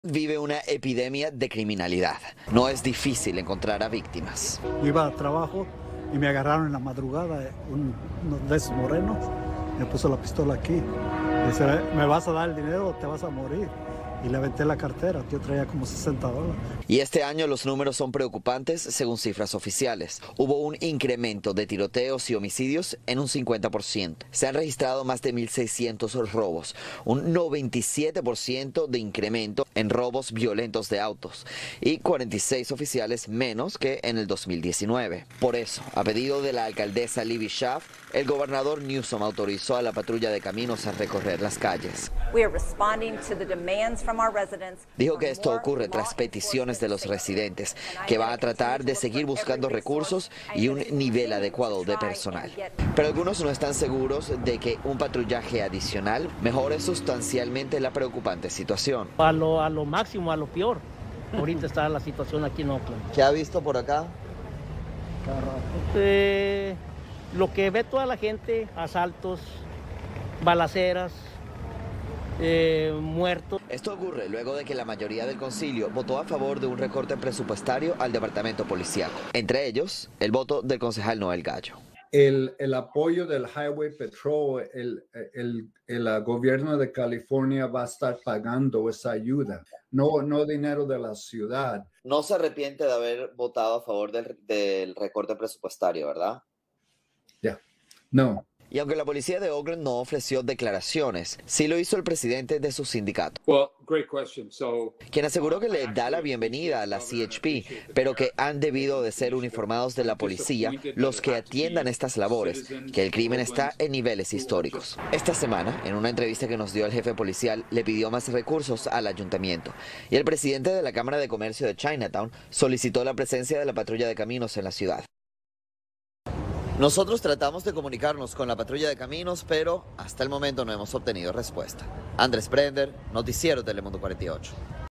Vive una epidemia de criminalidad. No es difícil encontrar a víctimas. Yo iba a trabajo y me agarraron en la madrugada uno de esos morenos. Me puso la pistola aquí. Dice, ¿me vas a dar el dinero o te vas a morir? Y le aventé la cartera, yo traía como $60. Y este año los números son preocupantes según cifras oficiales. Hubo un incremento de tiroteos y homicidios en un 50%. Se han registrado más de 1.600 robos, un 97% de incremento en robos violentos de autos y 46 oficiales menos que en el 2019. Por eso, a pedido de la alcaldesa Libby Schaaf, el gobernador Newsom autorizó a la patrulla de caminos a recorrer las calles. Dijo que esto ocurre tras peticiones de los residentes, que va a tratar de seguir buscando recursos y un nivel adecuado de personal. Pero algunos no están seguros de que un patrullaje adicional mejore sustancialmente la preocupante situación. A lo máximo, a lo peor. Ahorita está la situación aquí en Oakland. ¿Qué ha visto por acá? Lo que ve toda la gente, asaltos, balaceras, muertos. Esto ocurre luego de que la mayoría del concilio votó a favor de un recorte presupuestario al departamento policiaco. Entre ellos, el voto del concejal Noel Gallo. El apoyo del Highway Patrol, el gobierno de California va a estar pagando esa ayuda, no dinero de la ciudad. No se arrepiente de haber votado a favor del recorte presupuestario, ¿verdad? No. Y aunque la policía de Oakland no ofreció declaraciones, sí lo hizo el presidente de su sindicato, quien aseguró que le da la bienvenida a la CHP, pero que han debido de ser uniformados de la policía los que atiendan estas labores, que el crimen está en niveles históricos. Esta semana, en una entrevista que nos dio el jefe policial, le pidió más recursos al ayuntamiento, y el presidente de la Cámara de Comercio de Chinatown solicitó la presencia de la patrulla de caminos en la ciudad. Nosotros tratamos de comunicarnos con la patrulla de caminos, pero hasta el momento no hemos obtenido respuesta. Andrés Prender, Noticiero Telemundo 48.